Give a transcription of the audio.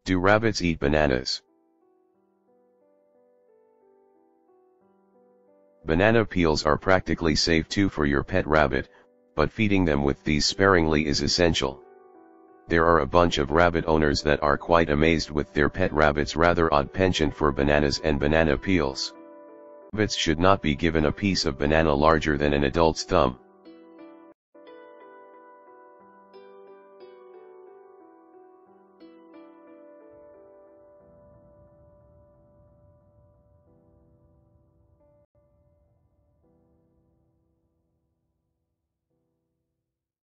Do rabbits eat bananas? Banana peels are practically safe too for your pet rabbit, but feeding them with these sparingly is essential. There are a bunch of rabbit owners that are quite amazed with their pet rabbit's rather odd penchant for bananas and banana peels. Rabbits should not be given a piece of banana larger than an adult's thumb.